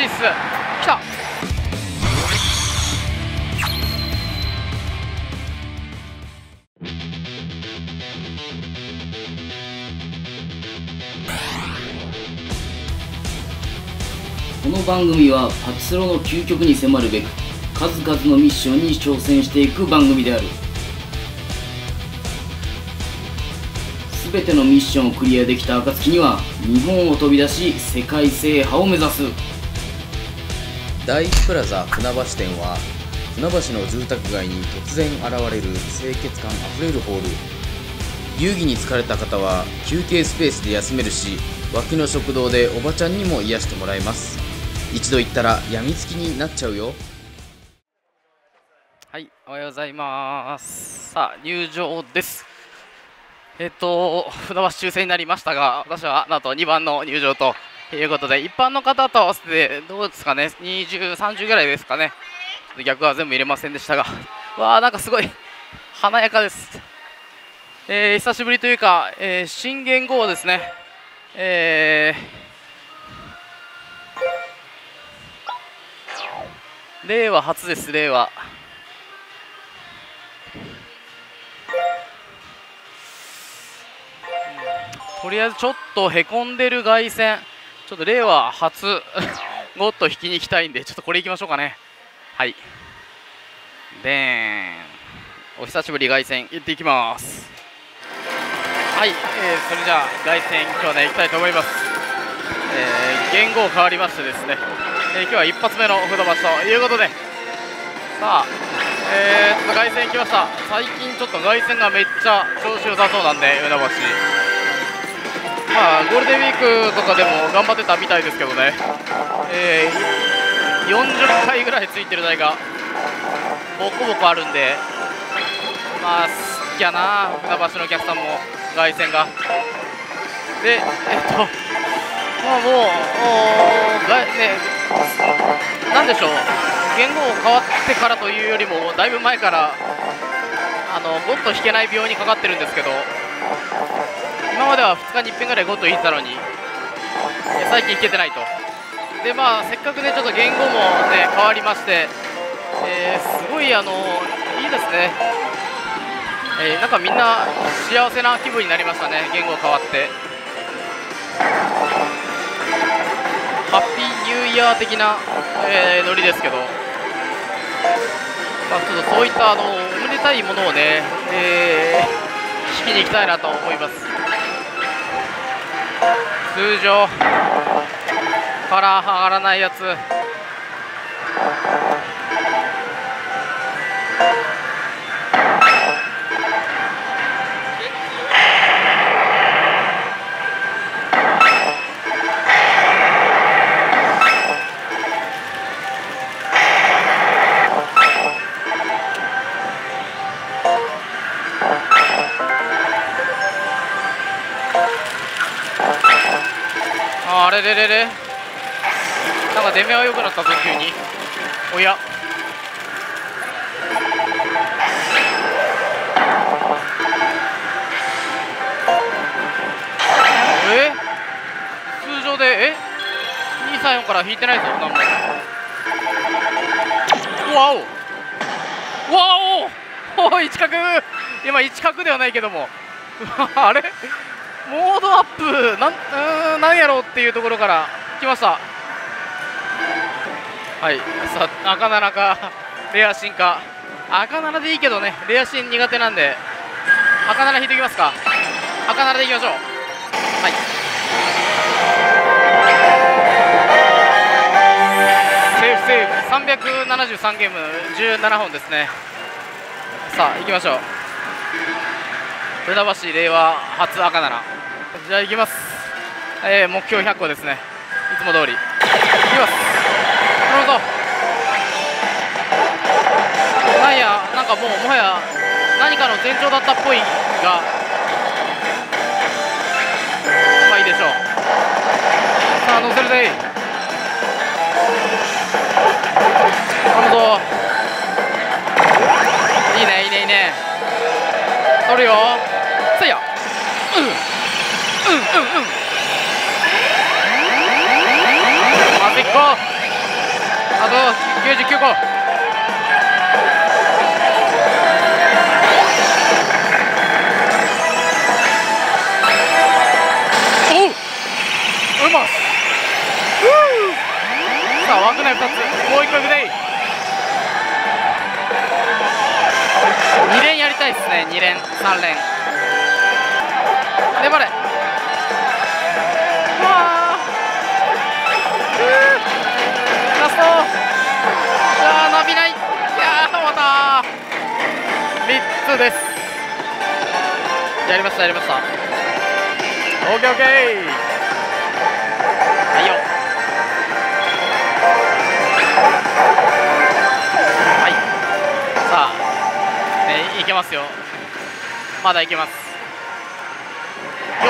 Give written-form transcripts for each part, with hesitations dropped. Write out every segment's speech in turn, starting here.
しいっす。来た。 この番組はパチスロの究極に迫るべく数々のミッションに挑戦していく番組である。全てのミッションをクリアできた暁には日本を飛び出し世界制覇を目指す。 第一プラザ船橋店は船橋の住宅街に突然現れる清潔感あふれるホール。遊戯に疲れた方は休憩スペースで休めるし、脇の食堂でおばちゃんにも癒してもらえます。一度行ったらやみつきになっちゃうよ。 はい、おはようございます。さあ、入場です。船橋抽選になりましたが、私はなんと2番の入場ということで、一般の方と合わせてどうですかね、20、30ぐらいですかね。逆は全部入れませんでしたが、わあ、なんかすごい華やかです。久しぶりというか、新元号ですね。令和初です。令和とりあえずちょっとへこんでる凱旋、ちょっと令和初ゴッド引きに行きたいんで、ちょっとこれいきましょうかね。はい、でーん、お久しぶり凱旋行っていきます。はい、それじゃあ凱旋今日はね行きたいと思います。元号変わりましてですね、今日は一発目の船橋ということで、さあ、ちょっと凱旋来ました。最近ちょっと凱旋がめっちゃ調子良さそうなんで、船橋、まあゴールデンウィークとかでも頑張ってたみたいですけどね、40回ぐらいついてる台がボコボコあるんで、まあ好きやな、船橋のお客さんも凱旋が。で、まあもうね、なんでしょう、元号変わってからというよりもだいぶ前からゴッド引けない病にかかってるんですけど、今までは2日に1遍ぐらいゴッド引いてたのに最近引けてないと。でまあせっかくねちょっと元号もね変わりまして、すごいいいですね、なんかみんな幸せな気分になりましたね、元号変わって。ハッピーニューイヤー的な、ノリですけど、まあ、ちょっとそういったおめでたいものをね、引きに行きたいなと思います。通常から上がらないやつ、あれれれれ、なんか出目は良くなったぞ急に。おや、通常で234から引いてないぞ、なんも。わおわおおい、1角、今1角ではないけどもあれモードアップなんやろうっていうところから来ました。はい、さあ赤7かレア進化、赤7でいいけどね、レア進苦手なんで赤7引いていきますか。赤7でいきましょう。はい、セーフセーフ、373ゲーム17本ですね。さあ行きましょう。船橋令和初赤7、じゃあ行きます。目標100個ですね、いつも通りいきます。なるほど、なんかもはや何かの前兆だったっぽいが、まあいいでしょう。さあ乗せるぜ、頼むぞ。いいねいいねいいね、取るよ、せいや、端っこあと99個。おう、うまっ。さあ枠内2つ、もう1個いくでい。2連やりたいですね。2連3連粘れ。うわラスト。伸びない。いやー終わったー。3つです。やりましたやりました。オッケーオッケー。はいよ。はいさあ、いけますよ。まだいけますよ。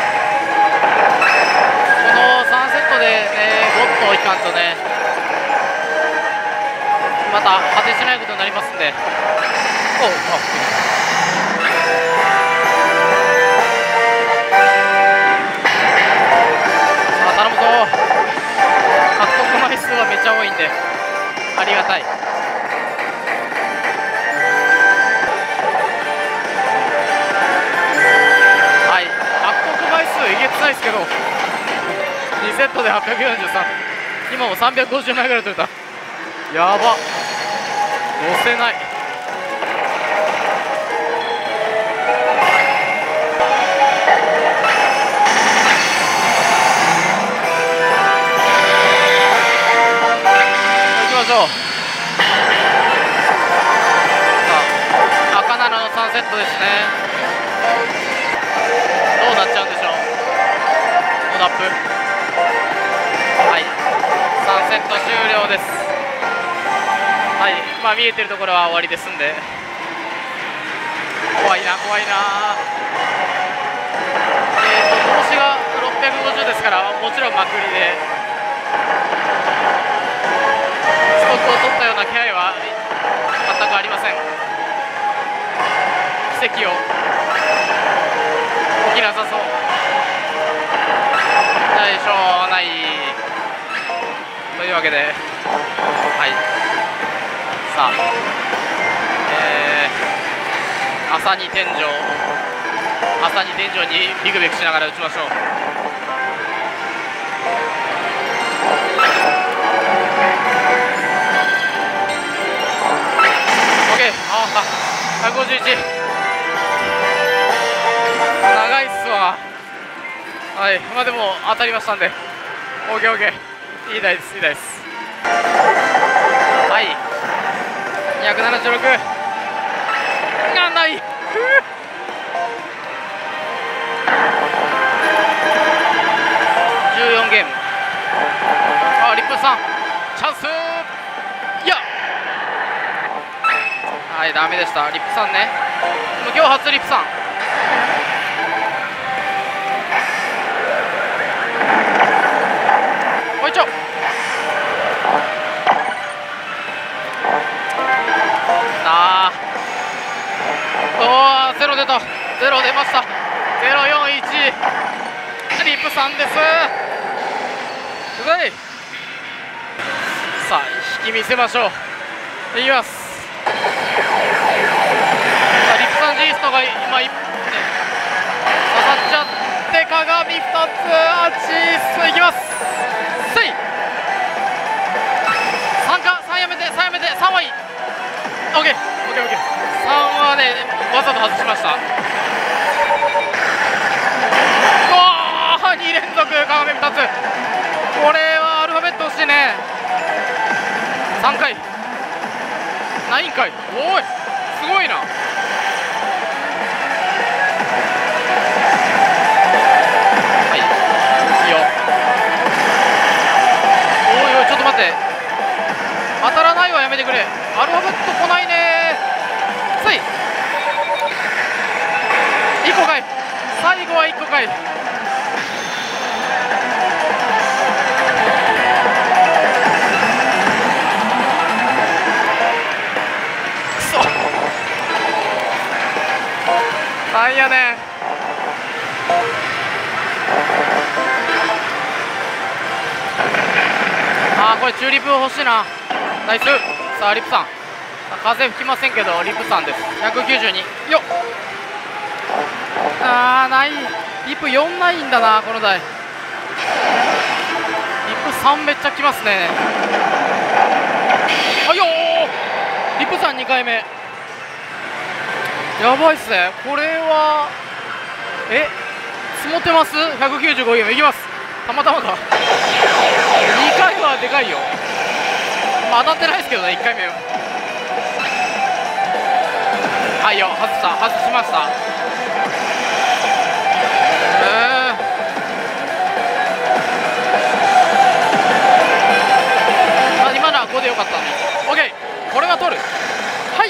この3セットで、ゴッといかんとね、また果てしないことになりますんで。おう、さあ頼むぞ。獲得枚数はめっちゃ多いんでありがたい。はい、獲得枚数えげつないですけど、2セットで843、今も350枚ぐらい取れた。やば、乗せない。行きましょう。さあ赤7の3セットですね。どうなっちゃうんでしょう。ノーダップ。はい、3セット終了です。はい、まあ見えてるところは終わりですんで。怖いな怖いな。投資が650ですから、もちろんまくりでストックを取ったような気配は全くありません。奇跡を起きなさそう。しょうがないというわけで、はい、さあ、朝に天井にビクビクしながら打ちましょう。OK。 151、長いっすわ。はい、まあでも当たりましたんで OKOK、 いい台ですいい台です。はい、276がない。14ゲーム。あ、リップさんチャンス。いや、はい、ダメでした。リップさんね、今日初リップさん。もう一丁。あー、おー、ゼロ出た。ゼロ出ました。041リップさんです。うざい。さあ引き見せましょう。いきます。さあリップさん G ストが今刺さっちゃって鏡2つアチースいきます。せい3か3やめて3やめて3はいい。 OKOKOK、 3はねわざと外しました。2連続鏡2つ。これはアルファベット欲しいね。3回ないんかい。おいすごいな。はい、いいよ。おいおいちょっと待って、当たらないはやめてくれ。アルファベット来ないね。つい1個かい。最後は1個かい。なんやねん。ここれ中リップ欲しいな。ナイス。さあリップさん、風吹きませんけどリップさんです。192よっ。ないリップ4ないんだなこの台。リップ3めっちゃきますね。あよー、リップさん2回目やばいっすねこれは。積もってます。195ゲームいきます。たまたまか2回はでかいよ。当たってないですけどね1回目は。はいよ、外しました。今のは5でよかったのに。 OK、 これは取る。はい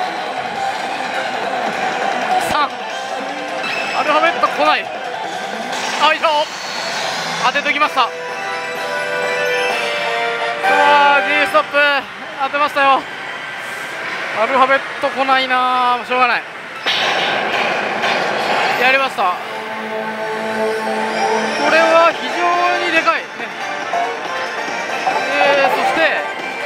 3、アルファベット来ない。よいしょ、当てときました。G ストップ当てましたよ。アルファベット来ないな、しょうがない。やりました。これは非常にでかいね。そして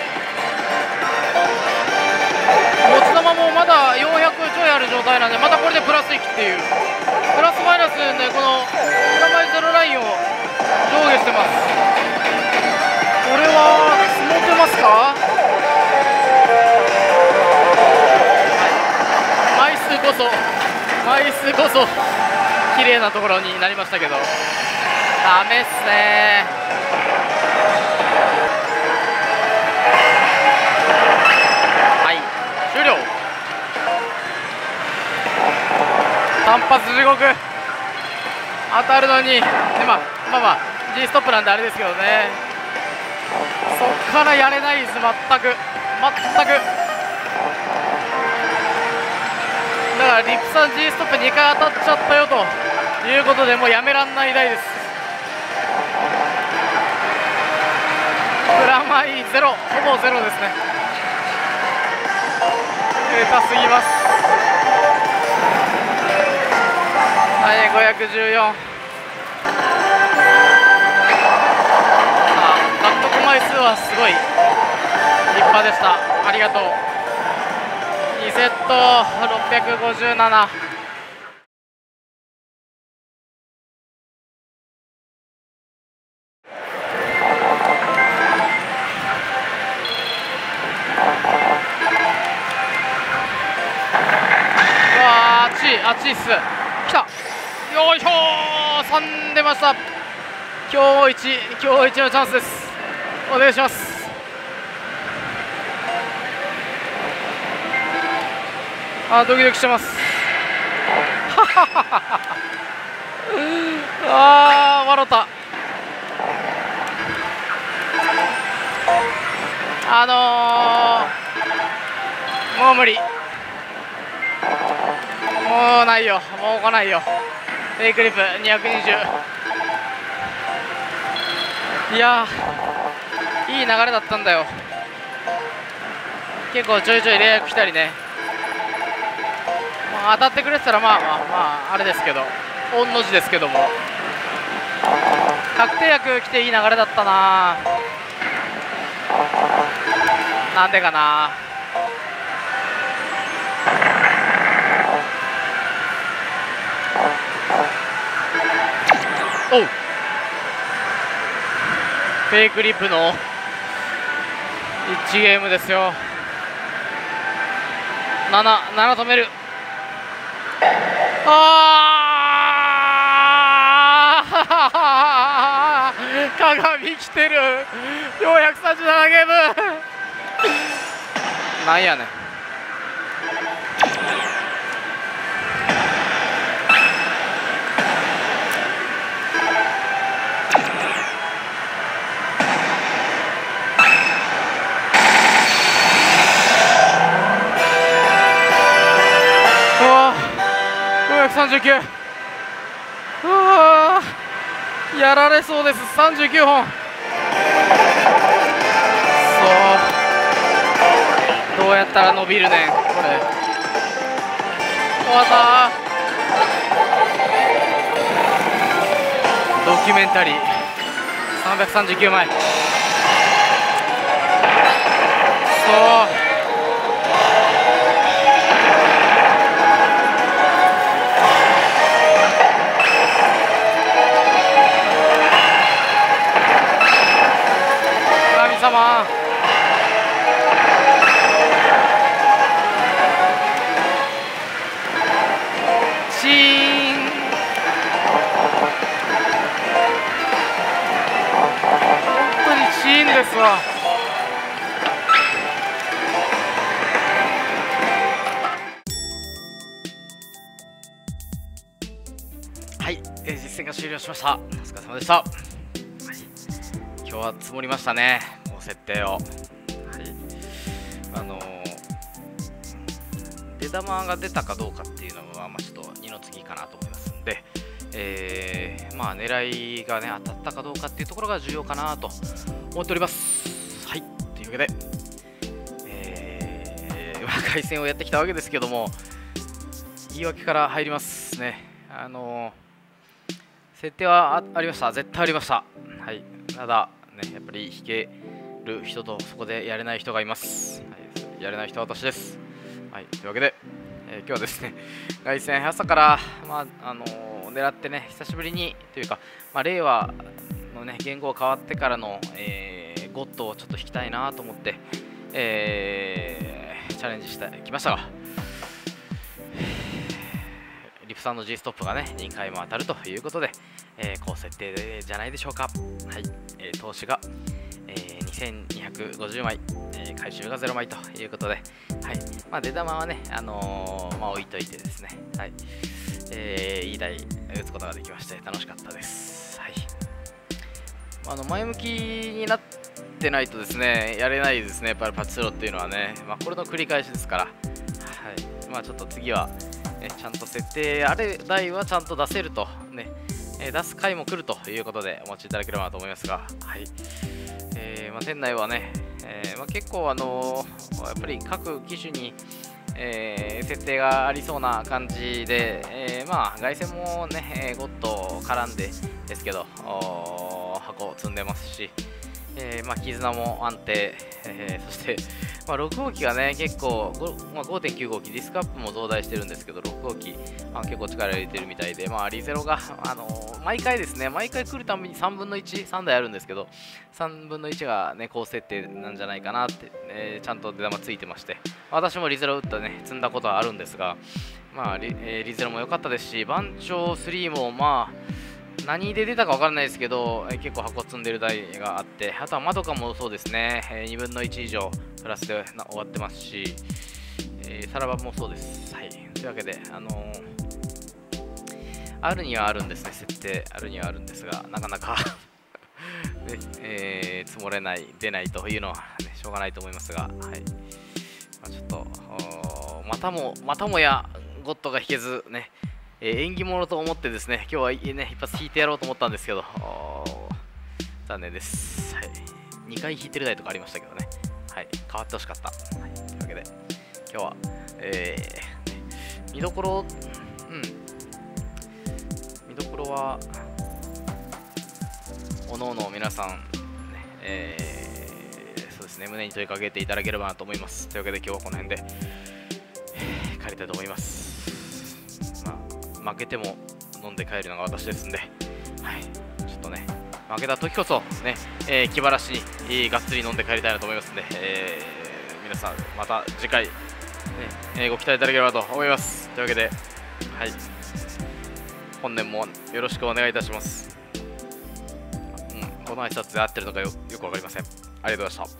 持ち球もまだ400ちょいある状態なんで、またこれでプラス1っていう、プラスマイナスでこのプラマイゼロラインを上下してます。これは積もってますか。枚数こそ綺麗なところになりましたけど、ダメっすね。はい終了。単発地獄当たるのに、まあ G ストップなんであれですけどね、そっからやれないです。全くだからリップさん G ストップ2回当たっちゃったよということで、もうやめらんない台です。プラマイゼロ、ほぼゼロですね。下手すぎます。はい、514。獲得枚数はすごい立派でした。ありがとう。2セット657。あっちいっす。きた。よいしょー、3出ました。今日一のチャンスです。お願いします。ドキドキしてます。笑った。もう無理。もうないよ。もう来ないよ。フェイクリップ220。いやー、いい流れだったんだよ。結構ちょいちょいレイアップ来たりね。当たってくれてたらまああれですけど、御の字ですけども、確定薬来ていい流れだったな。なんでかな。おう、フェイクリップの1ゲームですよ。7止める。鏡来てる。437ゲーム。なんやねん。539。やられそうです。39本。そう、どうやったら伸びるねんこれ。終わった。ドキュメンタリー339枚。 神様。チーン。本当にチーンですわ。はい、実戦が終了しました。お疲れ様でした。はい、今日は積もりましたね、この設定を。はい、出玉が出たかどうかっていうのは、ちょっと二の次かなと思いますんで、狙いがね当たったかどうかっていうところが重要かなと思っております。はい、というわけで、回戦をやってきたわけですけども、言い訳から入りますね。設定はありました、絶対ありました。はい、ただ、ね、やっぱり引ける人とそこでやれない人がいます。はい、やれない人は私です。はい、というわけで、今日はですね、凱旋朝から、狙ってね、久しぶりにというか、令和のね、言語が変わってからの、ゴッドをちょっと引きたいなと思って、チャレンジしてきましたが、リプさんの G ストップがね2回も当たるということで、高設定じゃないでしょうか。はい、投資が、2250枚、回収が0枚ということで、はい、出玉はね、置いといてですね、はい、いい台打つことができまして楽しかったです。はい、前向きになってないとですね、やれないですね、やっぱりパチスロっていうのはね、これの繰り返しですから、はい、ちょっと次は、ちゃんと設定ある台はちゃんと出せると、ね、出す回も来るということでお待ちいただければなと思いますが、はい、店内はね、結構やっぱり各機種に、設定がありそうな感じで、凱旋もね、ゴッド絡んでですけど、箱積んでますし、絆も安定、そして、6号機がね、結構、5.9 号機、ディスクアップも増大してるんですけど、6号機、結構力入れてるみたいで、リゼロが、毎回ですね、毎回来るたびに3分の1、3台あるんですけど、3分の1がね、高設定なんじゃないかなって、ちゃんと出玉ついてまして、私もリゼロ打ったね、積んだことはあるんですが、リゼロも良かったですし、番長3も、何で出たか分からないですけど、結構箱積んでる台があって、あとは窓かもそうですね、2分の1以上プラスで終わってますし、さらばもそうです。はい、というわけで、あるにはあるんですね、設定あるにはあるんですが、なかなか積もれない、出ないというのは、ね、しょうがないと思いますが、はい、ちょっとまたもやゴッドが引けずね、縁起物と思ってですね、今日はね、一発引いてやろうと思ったんですけど、残念です。はい、2回引いてる台とかありましたけどね、はい、変わってほしかった。はい、というわけで、今日は、見どころ、見どころは、おのおの皆さん、ね、そうですね、胸に問いかけていただければなと思います。というわけで、今日はこの辺で、帰りたいと思います。負けても飲んで帰るのが私ですんで、はい、ちょっとね、負けた時こそね、気晴らしにがっつり飲んで帰りたいなと思いますんで、皆さんまた次回、ご期待いただければと思います。というわけで、はい、本年もよろしくお願いいたします。この挨拶で合ってるのかよくわかりません。ありがとうございました。